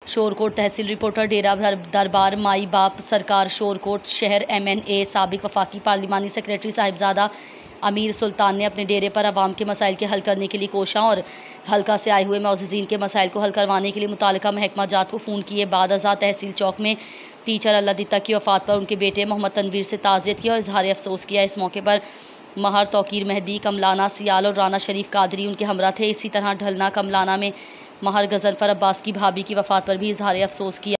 शोरकोट तहसील reporter डेरा दरबार माई बाप सरकार शोरकोट शहर MNA साबिक वफाकी पार्लिमानी सेक्रेटरी साहिबजादा अमीर सुल्तान ने अपने डेरे पर आवाम के मसाइल के हल करने के लिए कोशा और हल्का से आए हुए मौजूदीन के मसाइल को हल करवाने के लिए मुतालिका महकमा जात को फ़ोन किए बाद आज़ाद तहसील चौक में टीचर अल्लाह की वफ़ात पर उनके बेटे मोहम्मद तनवीर से ताज़ियत की और इजहार अफसोस किया। इस मौके पर महर तौकीर मेहदी कमलाना सियाल और राना शरीफ कादरी उनके हमरा थे। इसी तरह ढलना कमलाना में महर गजनफर अब्बास की भाभी की वफ़ात पर भी इजहार अफसोस किया।